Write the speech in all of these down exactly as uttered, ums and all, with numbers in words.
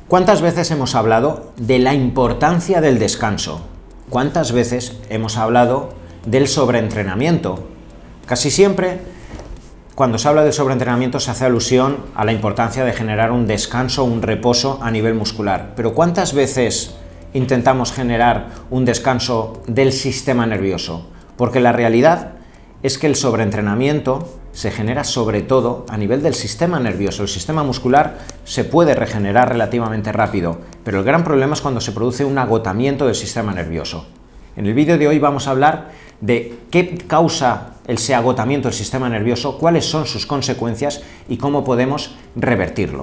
¿Cuántas veces hemos hablado de la importancia del descanso? ¿Cuántas veces hemos hablado del sobreentrenamiento? Casi siempre, cuando se habla del sobreentrenamiento, se hace alusión a la importancia de generar un descanso, un reposo a nivel muscular. Pero ¿cuántas veces intentamos generar un descanso del sistema nervioso? Porque la realidad es que el sobreentrenamiento se genera sobre todo a nivel del sistema nervioso. El sistema muscular se puede regenerar relativamente rápido, pero el gran problema es cuando se produce un agotamiento del sistema nervioso. En el vídeo de hoy vamos a hablar de qué causa ese agotamiento del sistema nervioso, cuáles son sus consecuencias y cómo podemos revertirlo.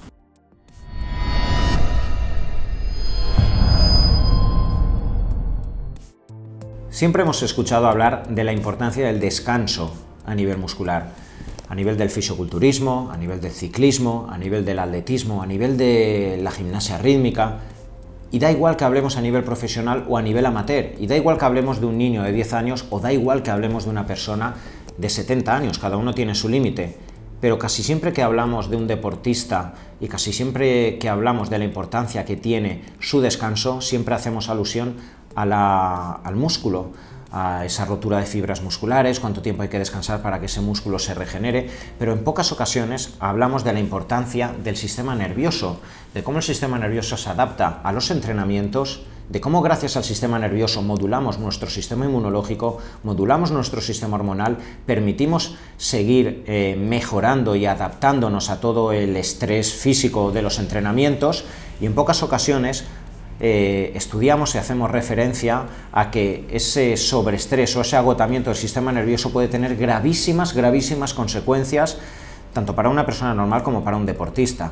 Siempre hemos escuchado hablar de la importancia del descanso a nivel muscular, a nivel del fisiculturismo, a nivel del ciclismo, a nivel del atletismo, a nivel de la gimnasia rítmica, y da igual que hablemos a nivel profesional o a nivel amateur, y da igual que hablemos de un niño de diez años o da igual que hablemos de una persona de setenta años, cada uno tiene su límite, pero casi siempre que hablamos de un deportista y casi siempre que hablamos de la importancia que tiene su descanso, siempre hacemos alusión a la, al músculo, a esa rotura de fibras musculares, cuánto tiempo hay que descansar para que ese músculo se regenere, pero en pocas ocasiones hablamos de la importancia del sistema nervioso, de cómo el sistema nervioso se adapta a los entrenamientos, de cómo gracias al sistema nervioso modulamos nuestro sistema inmunológico, modulamos nuestro sistema hormonal, permitimos seguir eh, mejorando y adaptándonos a todo el estrés físico de los entrenamientos, y en pocas ocasiones Eh, estudiamos y hacemos referencia a que ese sobreestrés o ese agotamiento del sistema nervioso puede tener gravísimas, gravísimas consecuencias tanto para una persona normal como para un deportista.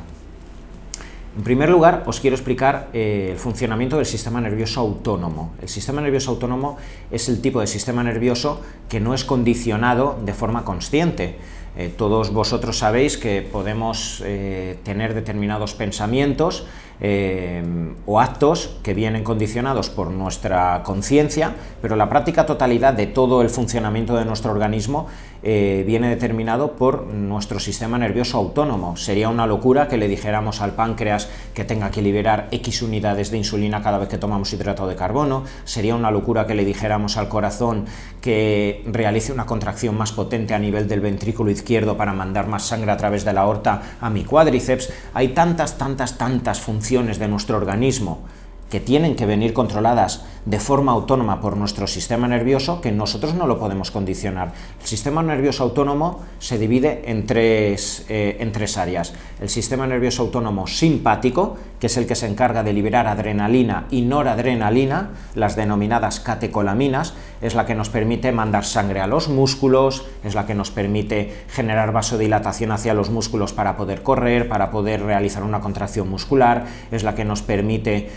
En primer lugar, os quiero explicar eh, el funcionamiento del sistema nervioso autónomo. El sistema nervioso autónomo es el tipo de sistema nervioso que no es condicionado de forma consciente. Eh, todos vosotros sabéis que podemos eh, tener determinados pensamientos eh, o actos que vienen condicionados por nuestra conciencia, pero la práctica totalidad de todo el funcionamiento de nuestro organismo eh, viene determinado por nuestro sistema nervioso autónomo. Sería una locura que le dijéramos al páncreas que tenga que liberar X unidades de insulina cada vez que tomamos hidrato de carbono, sería una locura que le dijéramos al corazón que realice una contracción más potente a nivel del ventrículo izquierdo para mandar más sangre a través de la aorta a mi cuádriceps. Hay tantas, tantas, tantas funciones de nuestro organismo que tienen que venir controladas de forma autónoma por nuestro sistema nervioso que nosotros no lo podemos condicionar. El sistema nervioso autónomo se divide en tres, eh, en tres áreas. El sistema nervioso autónomo simpático, que es el que se encarga de liberar adrenalina y noradrenalina, las denominadas catecolaminas, es la que nos permite mandar sangre a los músculos, es la que nos permite generar vasodilatación hacia los músculos para poder correr, para poder realizar una contracción muscular, es la que nos permite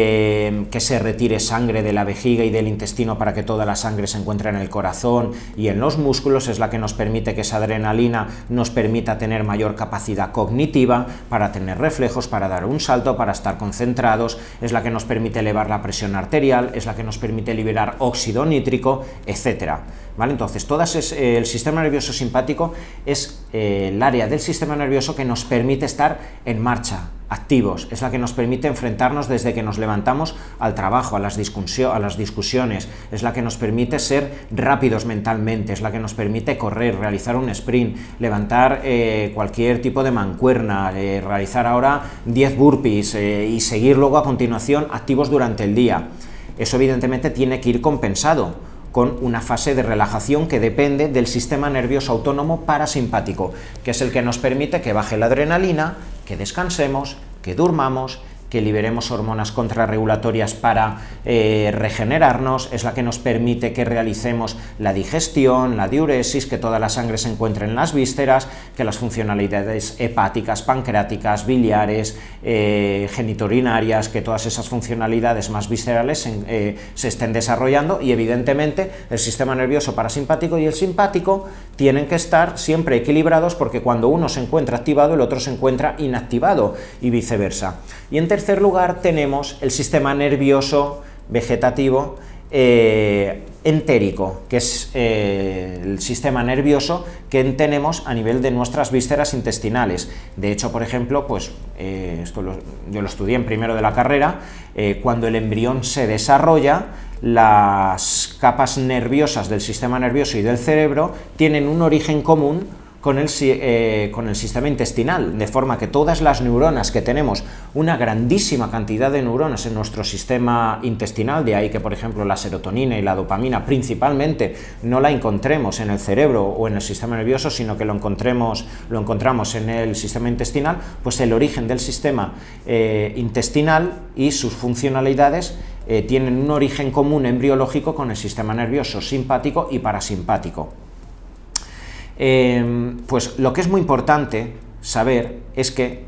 eh, que se retire sangre de la vejiga y del intestino para que toda la sangre se encuentre en el corazón y en los músculos, es la que nos permite que esa adrenalina nos permita tener mayor capacidad cognitiva, para tener reflejos, para dar un salto, para estar concentrados, es la que nos permite elevar la presión arterial, es la que nos permite liberar óxido nítrico, etcétera. ¿Vale? Entonces, todo es, eh, el sistema nervioso simpático es eh, el área del sistema nervioso que nos permite estar en marcha, activos, es la que nos permite enfrentarnos desde que nos levantamos al trabajo, a las, discusio a las discusiones, es la que nos permite ser rápidos mentalmente, es la que nos permite correr, realizar un sprint, levantar eh, cualquier tipo de mancuerna, eh, realizar ahora diez burpees eh, y seguir luego a continuación activos durante el día. Eso evidentemente tiene que ir compensado con una fase de relajación que depende del sistema nervioso autónomo parasimpático, que es el que nos permite que baje la adrenalina, que descansemos, que durmamos, que liberemos hormonas contrarregulatorias para eh, regenerarnos, es la que nos permite que realicemos la digestión, la diuresis, que toda la sangre se encuentre en las vísceras, que las funcionalidades hepáticas, pancreáticas, biliares, eh, genitourinarias, que todas esas funcionalidades más viscerales se, eh, se estén desarrollando, y evidentemente el sistema nervioso parasimpático y el simpático tienen que estar siempre equilibrados, porque cuando uno se encuentra activado el otro se encuentra inactivado y viceversa. Y en tercer lugar tenemos el sistema nervioso vegetativo, eh, entérico, que es eh, el sistema nervioso que tenemos a nivel de nuestras vísceras intestinales. De hecho, por ejemplo, pues eh, esto lo, yo lo estudié en primero de la carrera, eh, cuando el embrión se desarrolla, las capas nerviosas del sistema nervioso y del cerebro tienen un origen común con el, eh, con el sistema intestinal, de forma que todas las neuronas que tenemos, una grandísima cantidad de neuronas en nuestro sistema intestinal, de ahí que, por ejemplo, la serotonina y la dopamina principalmente no la encontremos en el cerebro o en el sistema nervioso, sino que lo, encontremos, lo encontramos en el sistema intestinal, pues el origen del sistema eh, intestinal y sus funcionalidades eh, tienen un origen común embriológico con el sistema nervioso simpático y parasimpático. Eh, pues lo que es muy importante saber es que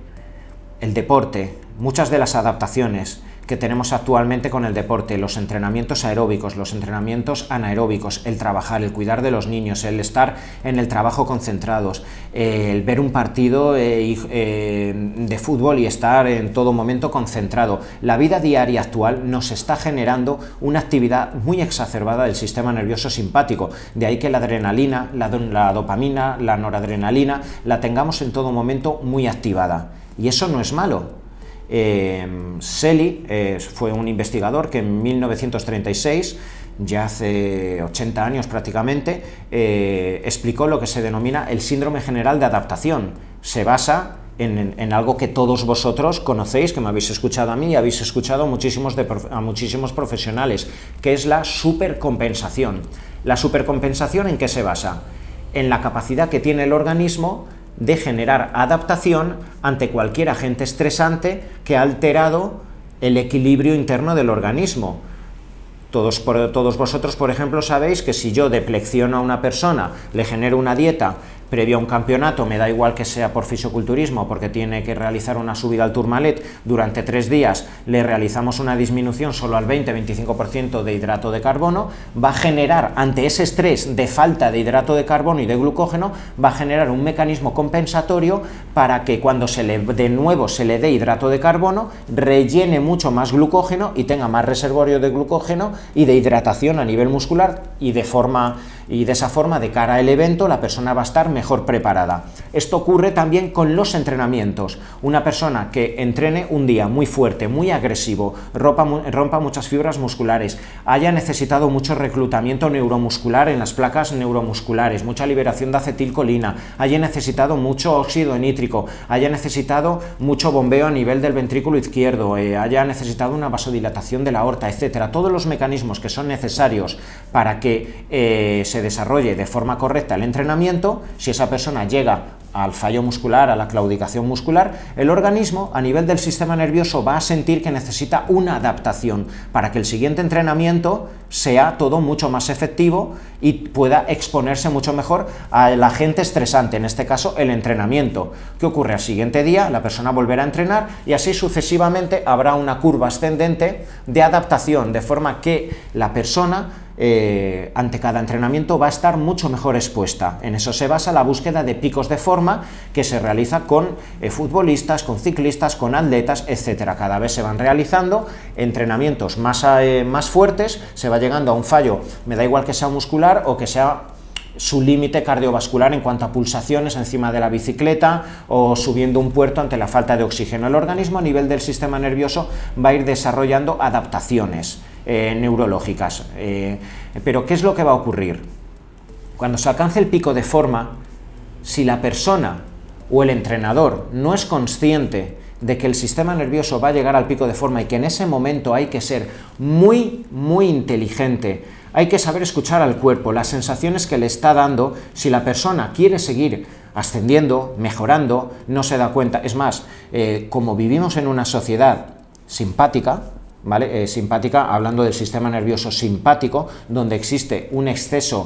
el deporte, muchas de las adaptaciones que tenemos actualmente con el deporte, los entrenamientos aeróbicos, los entrenamientos anaeróbicos, el trabajar, el cuidar de los niños, el estar en el trabajo concentrados, eh, el ver un partido eh, eh, de fútbol y estar en todo momento concentrado. La vida diaria actual nos está generando una actividad muy exacerbada del sistema nervioso simpático, de ahí que la adrenalina, la, la dopamina, la noradrenalina, la tengamos en todo momento muy activada. Y eso no es malo. Eh, Selye eh, fue un investigador que en mil novecientos treinta y seis, ya hace ochenta años prácticamente, eh, explicó lo que se denomina el síndrome general de adaptación. Se basa en, en, en algo que todos vosotros conocéis, que me habéis escuchado a mí y habéis escuchado a muchísimos, de, a muchísimos profesionales, que es la supercompensación. ¿La supercompensación en qué se basa? En la capacidad que tiene el organismo de generar adaptación ante cualquier agente estresante que ha alterado el equilibrio interno del organismo. Todos, por, todos vosotros, por ejemplo, sabéis que si yo deplecciono a una persona, le genero una dieta previo a un campeonato, me da igual que sea por fisiculturismo, porque tiene que realizar una subida al Tourmalet, durante tres días le realizamos una disminución solo al veinte a veinticinco por ciento de hidrato de carbono, va a generar, ante ese estrés de falta de hidrato de carbono y de glucógeno, va a generar un mecanismo compensatorio para que cuando se le, de nuevo se le dé hidrato de carbono, rellene mucho más glucógeno y tenga más reservorio de glucógeno y de hidratación a nivel muscular, y de forma y de esa forma, de cara al evento, la persona va a estar mejor preparada. Esto ocurre también con los entrenamientos. Una persona que entrene un día muy fuerte, muy agresivo, rompa, rompa muchas fibras musculares, haya necesitado mucho reclutamiento neuromuscular en las placas neuromusculares, mucha liberación de acetilcolina, haya necesitado mucho óxido nítrico, haya necesitado mucho bombeo a nivel del ventrículo izquierdo, eh, haya necesitado una vasodilatación de la aorta, etcétera. Todos los mecanismos que son necesarios para que eh, se desarrolle de forma correcta el entrenamiento, si esa persona llega al fallo muscular, a la claudicación muscular, el organismo a nivel del sistema nervioso va a sentir que necesita una adaptación para que el siguiente entrenamiento sea todo mucho más efectivo y pueda exponerse mucho mejor al agente estresante, en este caso el entrenamiento. ¿Qué ocurre? Al siguiente día la persona volverá a entrenar y así sucesivamente habrá una curva ascendente de adaptación, de forma que la persona Eh, ante cada entrenamiento va a estar mucho mejor expuesta. En eso se basa la búsqueda de picos de forma que se realiza con eh, futbolistas, con ciclistas, con atletas, etcétera. Cada vez se van realizando entrenamientos más, eh, más fuertes, se va llegando a un fallo, me da igual que sea muscular o que sea su límite cardiovascular en cuanto a pulsaciones encima de la bicicleta o subiendo un puerto ante la falta de oxígeno. El organismo a nivel del sistema nervioso va a ir desarrollando adaptaciones eh, neurológicas. Eh, pero ¿qué es lo que va a ocurrir? Cuando se alcance el pico de forma, si la persona o el entrenador no es consciente de que el sistema nervioso va a llegar al pico de forma y que en ese momento hay que ser muy, muy inteligente, hay que saber escuchar al cuerpo, las sensaciones que le está dando, si la persona quiere seguir ascendiendo, mejorando, no se da cuenta. Es más, eh, como vivimos en una sociedad simpática, ¿vale? Eh, simpática, hablando del sistema nervioso simpático, donde existe un exceso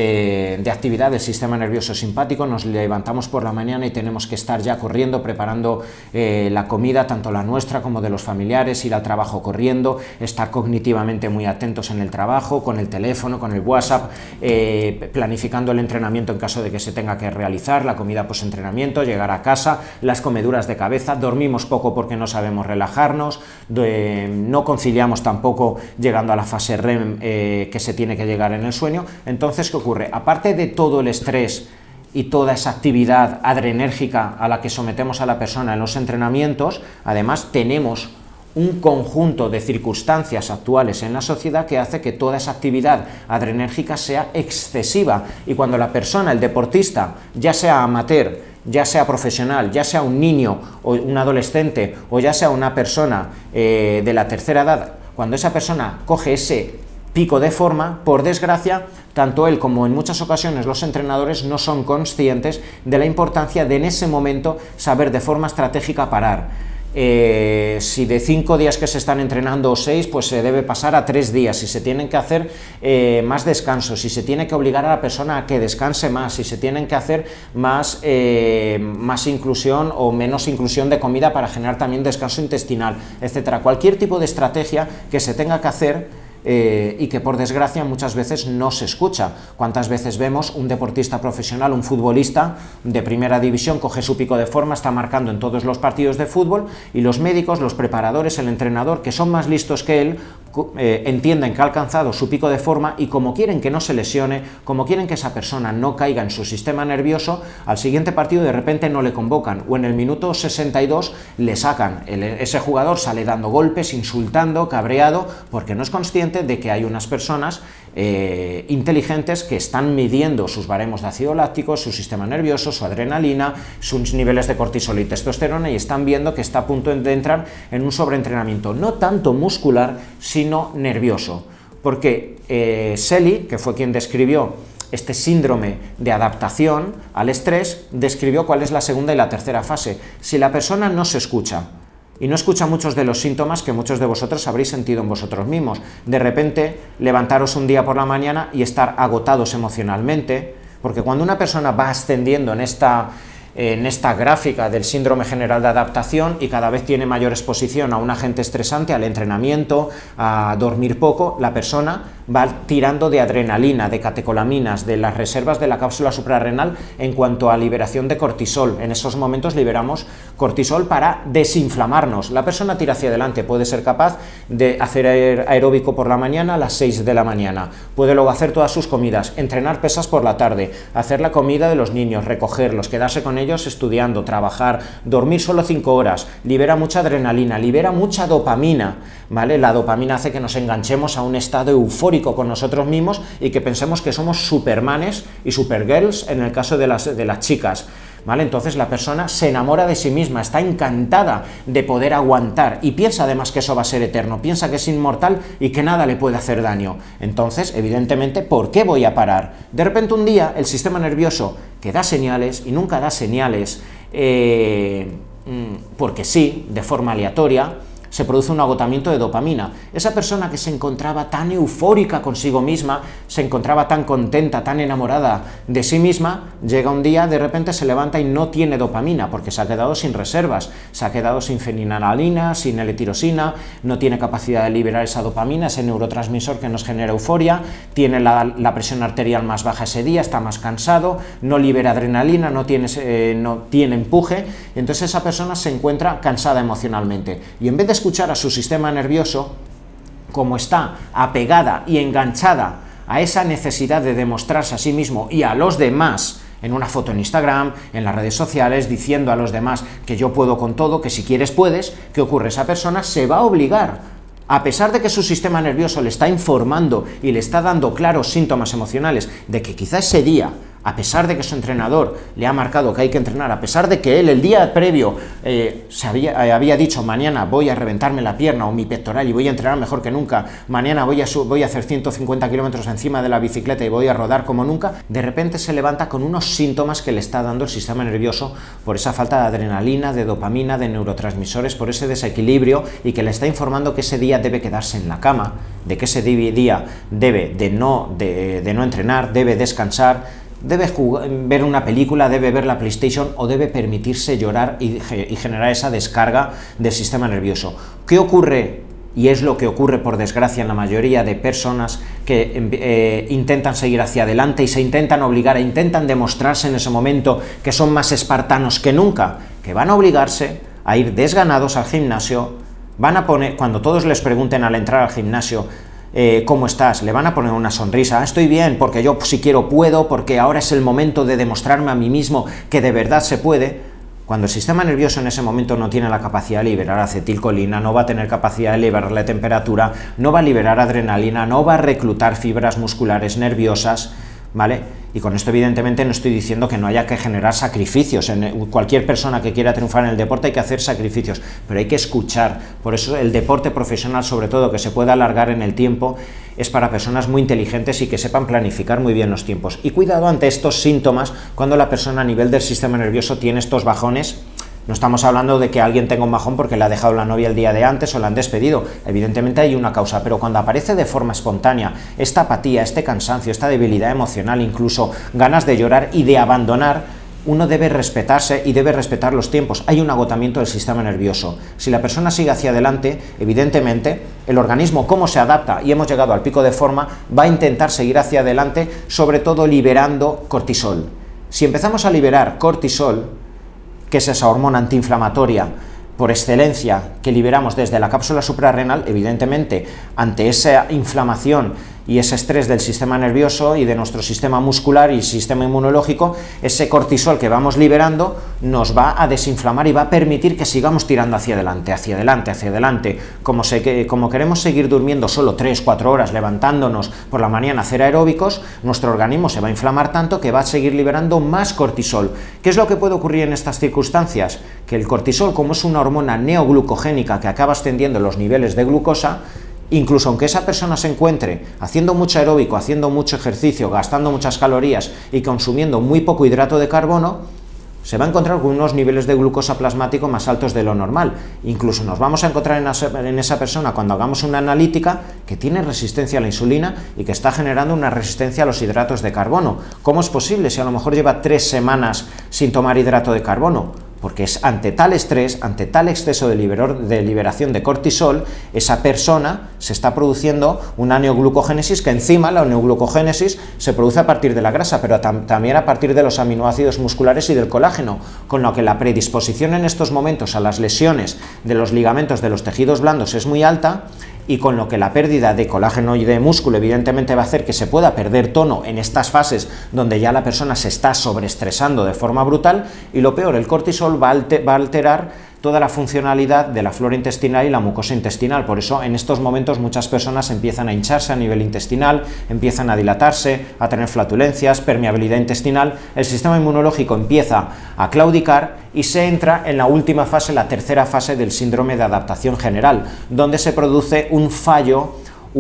eh, de actividad del sistema nervioso simpático, nos levantamos por la mañana y tenemos que estar ya corriendo, preparando eh, la comida, tanto la nuestra como de los familiares, ir al trabajo corriendo, estar cognitivamente muy atentos en el trabajo, con el teléfono, con el WhatsApp, eh, planificando el entrenamiento en caso de que se tenga que realizar, la comida post-entrenamiento, llegar a casa, las comeduras de cabeza, dormimos poco porque no sabemos relajarnos, de, no no conciliamos tampoco llegando a la fase R E M eh, que se tiene que llegar en el sueño. Entonces, ¿qué ocurre? Aparte de todo el estrés y toda esa actividad adrenérgica a la que sometemos a la persona en los entrenamientos, además tenemos un conjunto de circunstancias actuales en la sociedad que hace que toda esa actividad adrenérgica sea excesiva, y cuando la persona, el deportista, ya sea amateur, ya sea profesional, ya sea un niño o un adolescente o ya sea una persona eh, de la tercera edad, cuando esa persona coge ese pico de forma, por desgracia, tanto él como en muchas ocasiones los entrenadores no son conscientes de la importancia de en ese momento saber de forma estratégica parar. Eh, si de cinco días que se están entrenando o seis, pues se debe pasar a tres días, si se tienen que hacer eh, más descansos, si se tiene que obligar a la persona a que descanse más, si se tienen que hacer más, eh, más inclusión o menos inclusión de comida para generar también descanso intestinal, etcétera. Cualquier tipo de estrategia que se tenga que hacer Eh, y que por desgracia muchas veces no se escucha. ¿Cuántas veces vemos un deportista profesional, un futbolista de primera división, coge su pico de forma, está marcando en todos los partidos de fútbol, y los médicos, los preparadores, el entrenador, que son más listos que él, eh, entienden que ha alcanzado su pico de forma, y como quieren que no se lesione, como quieren que esa persona no caiga en su sistema nervioso, al siguiente partido de repente no le convocan, o en el minuto sesenta y dos le sacan. El, ese jugador sale dando golpes, insultando, cabreado, porque no es consciente de que hay unas personas eh, inteligentes que están midiendo sus baremos de ácido láctico, su sistema nervioso, su adrenalina, sus niveles de cortisol y testosterona, y están viendo que está a punto de entrar en un sobreentrenamiento, no tanto muscular, sino nervioso. Porque eh, Selye, que fue quien describió este síndrome de adaptación al estrés, describió cuál es la segunda y la tercera fase. Si la persona no se escucha, y no escucha muchos de los síntomas que muchos de vosotros habréis sentido en vosotros mismos, de repente levantaros un día por la mañana y estar agotados emocionalmente, porque cuando una persona va ascendiendo en esta, en esta gráfica del síndrome general de adaptación y cada vez tiene mayor exposición a un agente estresante, al entrenamiento, a dormir poco, la persona va tirando de adrenalina, de catecolaminas, de las reservas de la cápsula suprarrenal en cuanto a liberación de cortisol. En esos momentos liberamos cortisol para desinflamarnos. La persona tira hacia adelante, puede ser capaz de hacer aeróbico por la mañana a las seis de la mañana, puede luego hacer todas sus comidas, entrenar pesas por la tarde, hacer la comida de los niños, recogerlos, quedarse con ellos estudiando, trabajar, dormir solo cinco horas, libera mucha adrenalina, libera mucha dopamina, ¿vale? La dopamina hace que nos enganchemos a un estado eufórico con nosotros mismos y que pensemos que somos supermanes y supergirls en el caso de las, de las chicas, ¿vale? Entonces la persona se enamora de sí misma, está encantada de poder aguantar y piensa además que eso va a ser eterno, piensa que es inmortal y que nada le puede hacer daño. Entonces, evidentemente, ¿por qué voy a parar? De repente un día el sistema nervioso, que da señales y nunca da señales eh, porque sí, de forma aleatoria, se produce un agotamiento de dopamina. Esa persona que se encontraba tan eufórica consigo misma, se encontraba tan contenta, tan enamorada de sí misma, llega un día, de repente se levanta y no tiene dopamina, porque se ha quedado sin reservas, se ha quedado sin fenilalanina, sin L-tirosina, no tiene capacidad de liberar esa dopamina, ese neurotransmisor que nos genera euforia, tiene la, la presión arterial más baja ese día, está más cansado, no libera adrenalina, no tiene, eh, no tiene empuje, y entonces esa persona se encuentra cansada emocionalmente, y en vez de escuchar a su sistema nervioso, como está apegada y enganchada a esa necesidad de demostrarse a sí mismo y a los demás, en una foto en Instagram, en las redes sociales, diciendo a los demás que yo puedo con todo, que si quieres puedes, ¿qué ocurre? Esa persona se va a obligar, a pesar de que su sistema nervioso le está informando y le está dando claros síntomas emocionales de que quizá ese día, a pesar de que su entrenador le ha marcado que hay que entrenar, a pesar de que él el día previo eh, se había, eh, había dicho mañana voy a reventarme la pierna o mi pectoral y voy a entrenar mejor que nunca, mañana voy a, voy a hacer ciento cincuenta kilómetros encima de la bicicleta y voy a rodar como nunca, de repente se levanta con unos síntomas que le está dando el sistema nervioso por esa falta de adrenalina, de dopamina, de neurotransmisores, por ese desequilibrio, y que le está informando que ese día debe quedarse en la cama, de que ese día debe de no, de, de no entrenar, debe descansar, debe jugar, ver una película, debe ver la PlayStation o debe permitirse llorar y, y generar esa descarga del sistema nervioso. ¿Qué ocurre? Y es lo que ocurre, por desgracia, en la mayoría de personas que eh, intentan seguir hacia adelante y se intentan obligar, e intentan demostrarse en ese momento que son más espartanos que nunca, que van a obligarse a ir desganados al gimnasio, van a poner, cuando todos les pregunten al entrar al gimnasio, eh, ¿cómo estás?, le van a poner una sonrisa, ah, estoy bien, porque yo si quiero puedo, porque ahora es el momento de demostrarme a mí mismo que de verdad se puede. Cuando el sistema nervioso en ese momento no tiene la capacidad de liberar acetilcolina, no va a tener capacidad de liberar la temperatura, no va a liberar adrenalina, no va a reclutar fibras musculares nerviosas, ¿vale? Y con esto evidentemente no estoy diciendo que no haya que generar sacrificios. En cualquier persona que quiera triunfar en el deporte hay que hacer sacrificios, pero hay que escuchar. Por eso el deporte profesional, sobre todo, que se pueda alargar en el tiempo, es para personas muy inteligentes y que sepan planificar muy bien los tiempos. Y cuidado ante estos síntomas cuando la persona a nivel del sistema nervioso tiene estos bajones. No estamos hablando de que alguien tenga un bajón porque le ha dejado la novia el día de antes o la han despedido. Evidentemente hay una causa, pero cuando aparece de forma espontánea esta apatía, este cansancio, esta debilidad emocional, incluso ganas de llorar y de abandonar, uno debe respetarse y debe respetar los tiempos. Hay un agotamiento del sistema nervioso. Si la persona sigue hacia adelante, evidentemente el organismo, cómo se adapta y hemos llegado al pico de forma, va a intentar seguir hacia adelante, sobre todo liberando cortisol. Si empezamos a liberar cortisol, que es esa hormona antiinflamatoria por excelencia que liberamos desde la cápsula suprarrenal, evidentemente ante esa inflamación y ese estrés del sistema nervioso y de nuestro sistema muscular y sistema inmunológico, ese cortisol que vamos liberando nos va a desinflamar y va a permitir que sigamos tirando hacia adelante, hacia adelante, hacia adelante. Como, se, como queremos seguir durmiendo solo tres cuatro horas, levantándonos por la mañana a hacer aeróbicos, nuestro organismo se va a inflamar tanto que va a seguir liberando más cortisol. ¿Qué es lo que puede ocurrir en estas circunstancias? Que el cortisol, como es una hormona neoglucogénica que acaba extendiendo los niveles de glucosa, incluso aunque esa persona se encuentre haciendo mucho aeróbico, haciendo mucho ejercicio, gastando muchas calorías y consumiendo muy poco hidrato de carbono, se va a encontrar con unos niveles de glucosa plasmático más altos de lo normal. Incluso nos vamos a encontrar en esa persona cuando hagamos una analítica que tiene resistencia a la insulina y que está generando una resistencia a los hidratos de carbono. ¿Cómo es posible si a lo mejor lleva tres semanas sin tomar hidrato de carbono? Porque es ante tal estrés, ante tal exceso de, liberor, de liberación de cortisol, esa persona se está produciendo una neoglucogénesis, que encima la neoglucogénesis se produce a partir de la grasa, pero tam también a partir de los aminoácidos musculares y del colágeno, con lo que la predisposición en estos momentos a las lesiones de los ligamentos de los tejidos blandos es muy alta, y con lo que la pérdida de colágeno y de músculo evidentemente va a hacer que se pueda perder tono en estas fases donde ya la persona se está sobreestresando de forma brutal, y lo peor, el cortisol va a, alter, va a alterar toda la funcionalidad de la flora intestinal y la mucosa intestinal. Por eso en estos momentos muchas personas empiezan a hincharse a nivel intestinal, empiezan a dilatarse, a tener flatulencias, permeabilidad intestinal, el sistema inmunológico empieza a claudicar y se entra en la última fase, la tercera fase del síndrome de adaptación general, donde se produce un fallo,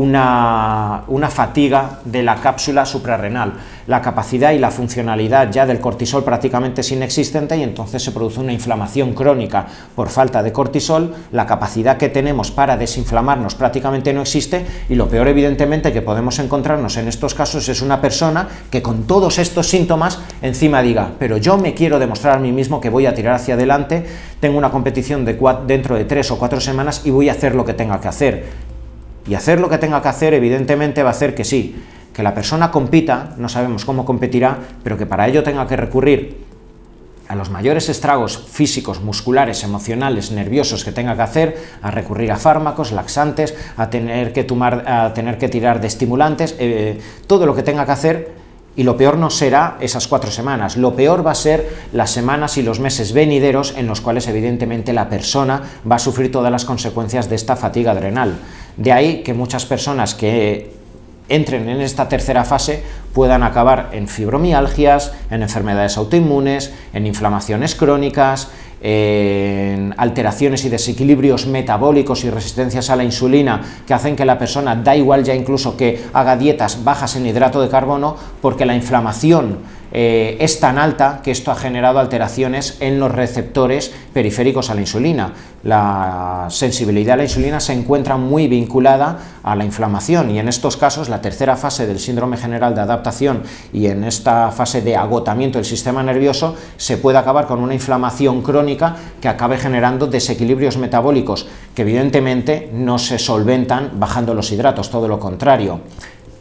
Una, una fatiga de la cápsula suprarrenal. La capacidad y la funcionalidad ya del cortisol prácticamente es inexistente y entonces se produce una inflamación crónica por falta de cortisol. La capacidad que tenemos para desinflamarnos prácticamente no existe, y lo peor evidentemente que podemos encontrarnos en estos casos es una persona que con todos estos síntomas encima diga, pero yo me quiero demostrar a mí mismo que voy a tirar hacia adelante, tengo una competición de dentro de tres o cuatro semanas y voy a hacer lo que tenga que hacer. Y hacer lo que tenga que hacer evidentemente va a hacer que sí, que la persona compita, no sabemos cómo competirá, pero que para ello tenga que recurrir a los mayores estragos físicos, musculares, emocionales, nerviosos que tenga que hacer, a recurrir a fármacos, laxantes, a tener que, tomar, a tener que tirar de estimulantes, eh, todo lo que tenga que hacer. Y lo peor no será esas cuatro semanas, lo peor va a ser las semanas y los meses venideros en los cuales evidentemente la persona va a sufrir todas las consecuencias de esta fatiga adrenal. De ahí que muchas personas que entren en esta tercera fase puedan acabar en fibromialgias, en enfermedades autoinmunes, en inflamaciones crónicas, en alteraciones y desequilibrios metabólicos y resistencias a la insulina que hacen que la persona, da igual ya incluso que haga dietas bajas en hidrato de carbono, porque la inflamación eh, es tan alta que esto ha generado alteraciones en los receptores periféricos a la insulina. La sensibilidad a la insulina se encuentra muy vinculada a la inflamación, y en estos casos la tercera fase del síndrome general de adaptación y en esta fase de agotamiento del sistema nervioso se puede acabar con una inflamación crónica que acabe generando desequilibrios metabólicos que evidentemente no se solventan bajando los hidratos, todo lo contrario.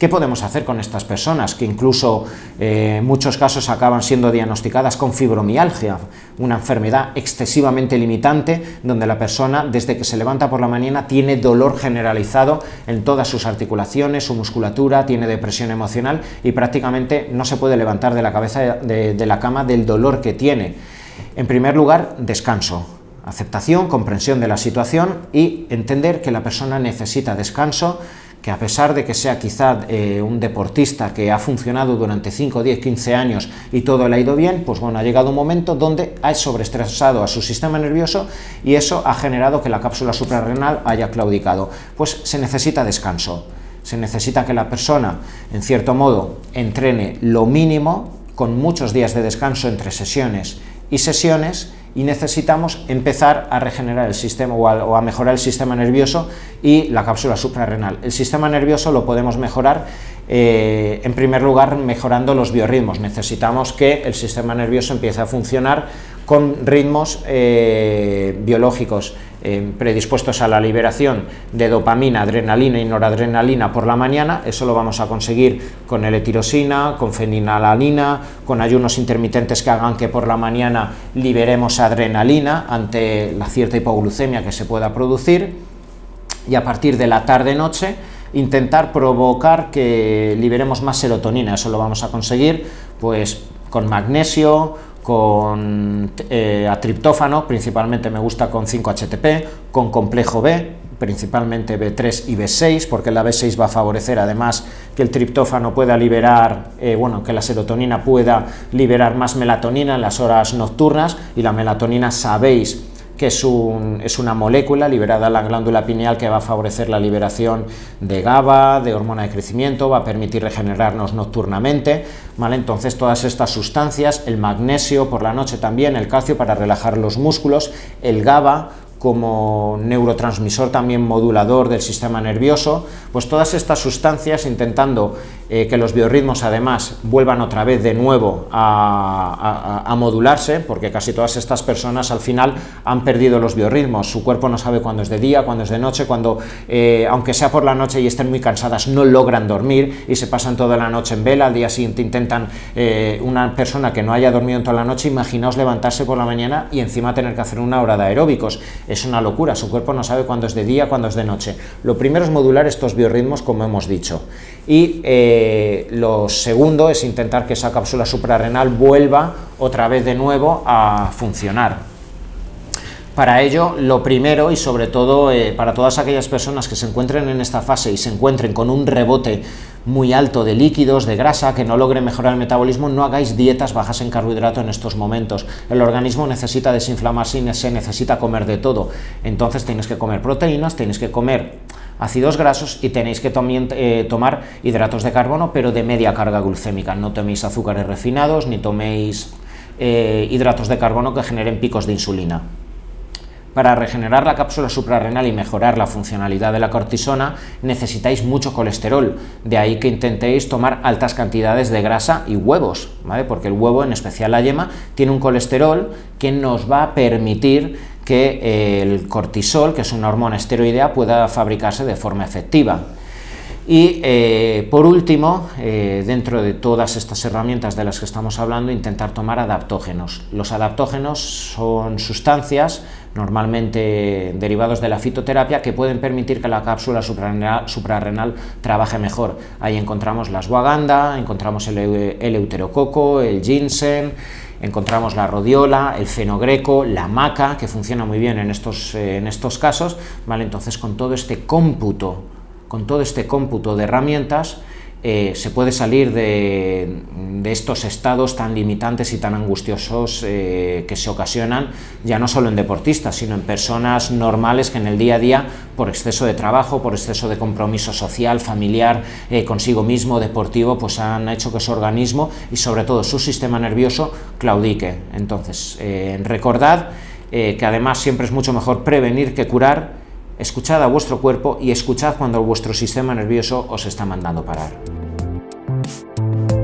¿Qué podemos hacer con estas personas que incluso eh, en muchos casos acaban siendo diagnosticadas con fibromialgia, una enfermedad excesivamente limitante donde la persona desde que se levanta por la mañana tiene dolor generalizado en todas sus articulaciones, su musculatura, tiene depresión emocional y prácticamente no se puede levantar de la cabeza de, de la cama del dolor que tiene? En primer lugar, descanso. Aceptación, comprensión de la situación y entender que la persona necesita descanso, que a pesar de que sea quizá eh, un deportista que ha funcionado durante cinco, diez, quince años y todo le ha ido bien, pues bueno, ha llegado un momento donde ha sobreestresado a su sistema nervioso y eso ha generado que la cápsula suprarrenal haya claudicado. Pues se necesita descanso, se necesita que la persona, en cierto modo, entrene lo mínimo, con muchos días de descanso entre sesiones y sesiones, y necesitamos empezar a regenerar el sistema o a, o a mejorar el sistema nervioso y la cápsula suprarrenal. El sistema nervioso lo podemos mejorar eh, en primer lugar mejorando los biorritmos. Necesitamos que el sistema nervioso empiece a funcionar con ritmos eh, biológicos eh, predispuestos a la liberación de dopamina, adrenalina y noradrenalina por la mañana. Eso lo vamos a conseguir con L-tirosina, con fenilalanina, con ayunos intermitentes que hagan que por la mañana liberemos adrenalina ante la cierta hipoglucemia que se pueda producir, y a partir de la tarde-noche intentar provocar que liberemos más serotonina. Eso lo vamos a conseguir pues con magnesio, con eh, triptófano, principalmente me gusta con cinco H T P, con complejo B, principalmente B tres y B seis, porque la B seis va a favorecer además que el triptófano pueda liberar, eh, bueno, que la serotonina pueda liberar más melatonina en las horas nocturnas, y la melatonina sabéis que es, un, es una molécula liberada en la glándula pineal que va a favorecer la liberación de GABA, de hormona de crecimiento, va a permitir regenerarnos nocturnamente, ¿vale? Entonces todas estas sustancias, el magnesio por la noche también, el calcio para relajar los músculos, el GABA como neurotransmisor también modulador del sistema nervioso, pues todas estas sustancias intentando eh, que los biorritmos además vuelvan otra vez de nuevo a, a, a modularse, porque casi todas estas personas al final han perdido los biorritmos, su cuerpo no sabe cuándo es de día, cuándo es de noche, cuando eh, aunque sea por la noche y estén muy cansadas no logran dormir y se pasan toda la noche en vela, al día siguiente intentan, eh, una persona que no haya dormido en toda la noche, imaginaos levantarse por la mañana y encima tener que hacer una hora de aeróbicos. Es una locura, su cuerpo no sabe cuándo es de día, cuándo es de noche. Lo primero es modular estos biorritmos, como hemos dicho, y eh, lo segundo es intentar que esa cápsula suprarrenal vuelva otra vez de nuevo a funcionar. Para ello, lo primero y sobre todo eh, para todas aquellas personas que se encuentren en esta fase y se encuentren con un rebote muy alto de líquidos, de grasa, que no logren mejorar el metabolismo, no hagáis dietas bajas en carbohidrato en estos momentos. El organismo necesita desinflamarse y se necesita comer de todo. Entonces tenéis que comer proteínas, tenéis que comer ácidos grasos y tenéis que también eh, tomar hidratos de carbono, pero de media carga glucémica. No toméis azúcares refinados ni toméis eh, hidratos de carbono que generen picos de insulina. Para regenerar la cápsula suprarrenal y mejorar la funcionalidad de la cortisona necesitáis mucho colesterol, de ahí que intentéis tomar altas cantidades de grasa y huevos, ¿vale? Porque el huevo, en especial la yema, tiene un colesterol que nos va a permitir que el cortisol, que es una hormona esteroidea, pueda fabricarse de forma efectiva. Y eh, por último, eh, dentro de todas estas herramientas de las que estamos hablando, intentar tomar adaptógenos. Los adaptógenos son sustancias normalmente derivados de la fitoterapia que pueden permitir que la cápsula suprarrenal, suprarrenal trabaje mejor. Ahí encontramos la ashwagandha, encontramos el, el euterococo, el ginseng, encontramos la rodiola, el fenogreco, la maca, que funciona muy bien en estos, eh, en estos casos, ¿vale? Entonces, con todo este cómputo Con todo este cómputo de herramientas eh, se puede salir de, de estos estados tan limitantes y tan angustiosos eh, que se ocasionan ya no solo en deportistas, sino en personas normales que en el día a día, por exceso de trabajo, por exceso de compromiso social, familiar, eh, consigo mismo, deportivo, pues han hecho que su organismo y sobre todo su sistema nervioso claudique. Entonces, eh, recordad eh, que además siempre es mucho mejor prevenir que curar. Escuchad a vuestro cuerpo y escuchad cuando vuestro sistema nervioso os está mandando parar.